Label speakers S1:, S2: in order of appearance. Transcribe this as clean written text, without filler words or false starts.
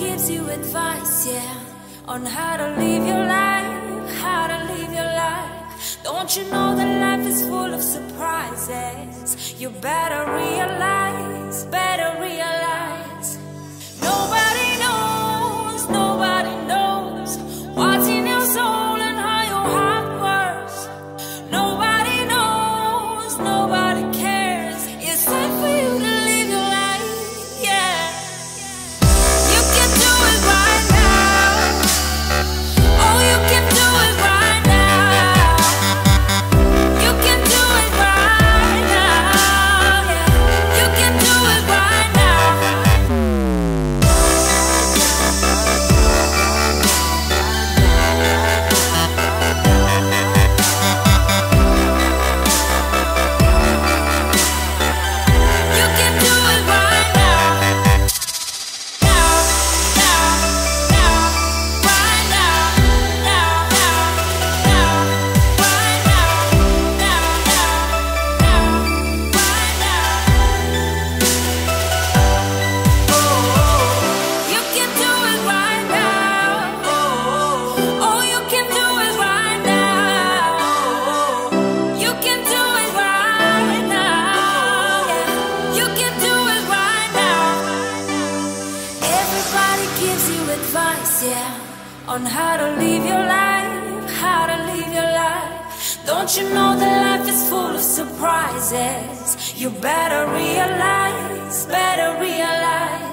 S1: gives you advice, yeah, on how to live your life, how to live your life. Don't you know that life is full of surprises? You better realize, better realize. Nobody knows what's in your soul and how your heart works. Nobody knows, nobody cares. It's time for you to live your life, yeah. You can do it right now. Oh, you can do it right now. You can do it right now, yeah. You can do it right now. You can do it right now. Now, right now, right now. You can do it right now. Oh, you can do it right now. You can do it right now, yeah. You can do it right now. Everybody gives you advice, yeah, on how to live your life, how to live your life. Don't you know that life is full of surprises? You better realize, better realize.